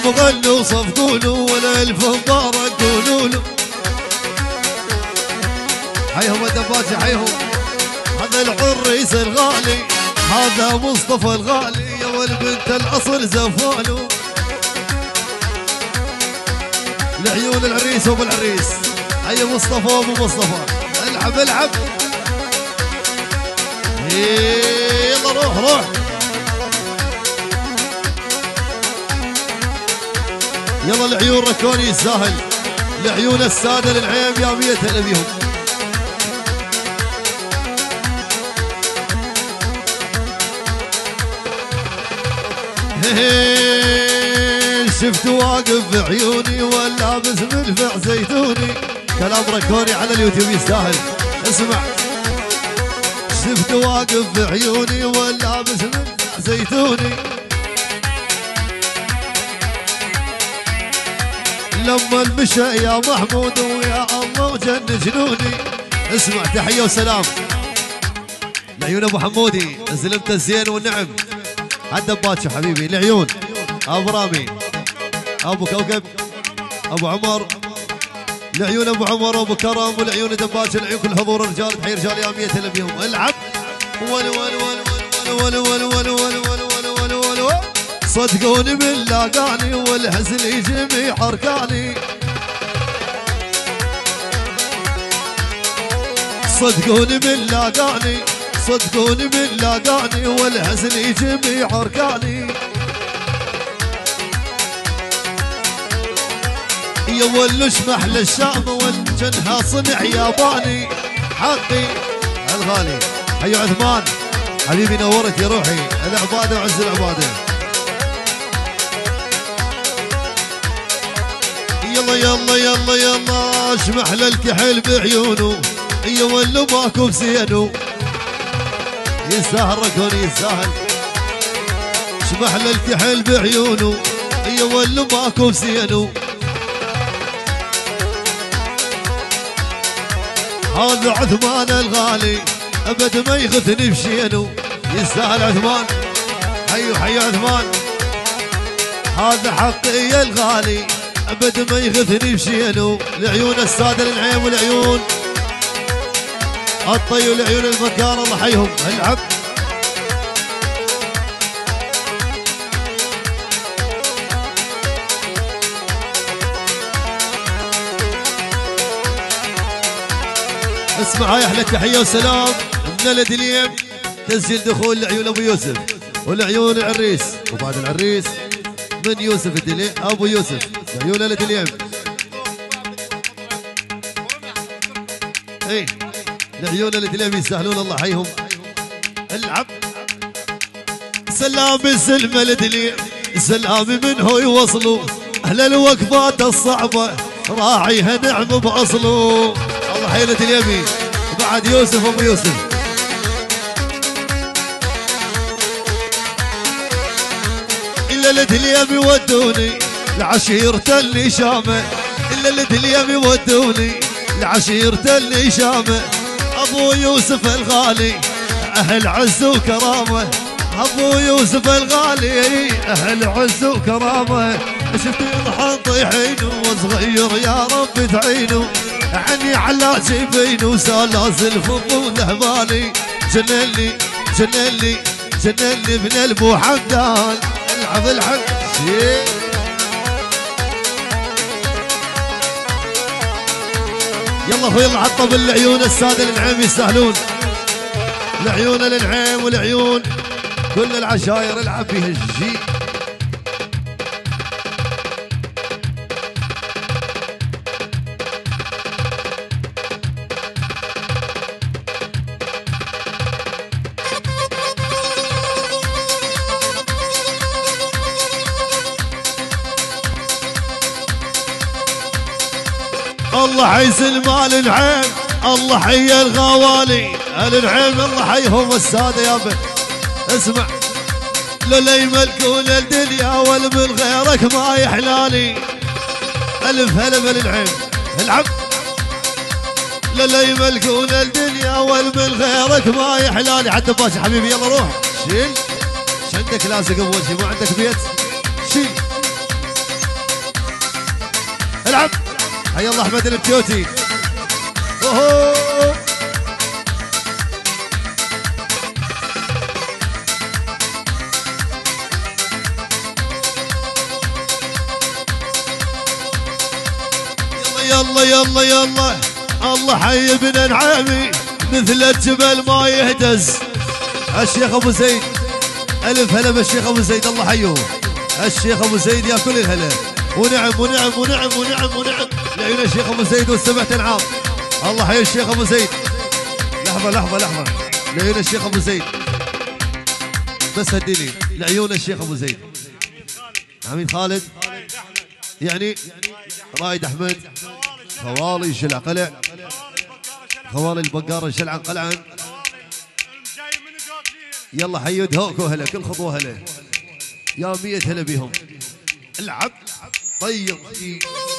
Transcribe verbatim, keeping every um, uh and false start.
غنوا صفقوا له والالف مبارك قولوا له. حيهم الدباسي حيهم. هذا العريس الغالي هذا مصطفى الغالي يا والبنت الاصل زفاله. لعيون العريس وابو العريس هيا مصطفى وابو مصطفى. العب العب يلا روح روح. يلا العيون ركوني يستاهل. لعيون الساده للعيب يا مية هلا بيهم. شفت واقف بعيوني واللابس ملفع زيتوني. كلام ركوني على اليوتيوب يستاهل. اسمع شفت واقف بعيوني واللابس ملفع زيتوني. لما المشى يا محمود ويا الله وجن جنوني. اسمع تحيه وسلام لعيون ابو حمودي زلمت الزين والنعم. عالدباتشو حبيبي لعيون ابو رامي ابو كوكب ابو عمر. لعيون ابو عمر وابو كرم ولعيون دباتشو لعيون كل حضور الرجال. تحيي رجال يا مية هلا بيهم. العب ول ول ول ول ول ول ول ول ول ول. صدقوني من لاقاني والهزل يجمي حركاني. صدقوني من لاقاني صدقوني من لاقاني والهزل يجمي حركاني. يا ولش محل الشام والجنها صنع ياباني. حقي الغالي حيو عثمان حبيبي نورت يا روحي. العباده وعز العباده. يلا يلا يلا يلا اشمحل الكحل بعيونه. يا ولو ماكو بزينه. يستاهل ركوني يستاهل. اشمحل الكحل بعيونه. يا ولو ماكو بزينه. هذا عثمان الغالي ابد ما يغثني بشينه. يستاهل عثمان. حيو حيو عثمان. هذا حقي الغالي ابد ما يغثني بشينه. لعيون الساده للعين والعيون الطي ولعيون المكان الله حيهم. العب اسمع هاي احلى تحيه وسلام من الدليم. تسجيل دخول لعيون ابو يوسف ولعيون العريس. وبعد العريس من يوسف الدليم ابو يوسف لعيون الدليم. اي لعيون الدليم يستاهلون الله حيهم. العب سلام السلم الدليم سلامي منه يوصلوا. اهل الوقفات الصعبه راعيها نعم باصله. الله حيلة اليمين. بعد يوسف ابو يوسف. الا لد اليم يودوني لعشيرة اللي شامه. الا لد اليم يودوني لعشيرة اللي شامه. ابو يوسف الغالي اهل عز وكرامه. ابو يوسف الغالي اهل عز وكرامه. شفت يضحى طيحين وصغير يا رب تعينه. عني على جبين وسلاسل فضول هبالي. جنلي جنلي جنلي ابن البو حمدان. العب العب يلا هو يلا عطب العيون الساده للعين يستاهلون. العيون للعين والعيون كل العشاير. العب بها الجي. الله حيس المال العين. الله حي الغوالي العين. الله حيهم الساده يا بن. اسمع لولا يملكون الدنيا والمن غيرك ما يحلالي. الف هلا بالعين. العب لولا يملكون الدنيا والمن غيرك ما يحلالي. حتى باشا حبيبي يلا روح شيل. عندك لازق اول شيء ما عندك بيت شيل. العب. حي الله احمد البتيوتي. اوهو يلا يلا يلا الله حي ابن نعامي مثل الجبل ما يهتز. الشيخ ابو زيد الف هلا بالشيخ ابو زيد الله حيه. الشيخ ابو زيد يا كل الهلا ونعم ونعم ونعم ونعم ونعم لعيون الشيخ ابو زيد والسبعة انعام. الله حي الشيخ ابو زيد. لحظه لحظه لحظه لعيون الشيخ ابو زيد بس هديني لعيون الشيخ ابو زيد. عميد خالد يعني رائد احمد خوالي شلع قلع خوالي البقاره شلعا قلعا. يلا حيود هوكو هلا كل خطوه هلا يا مية هلا بيهم. العب طيب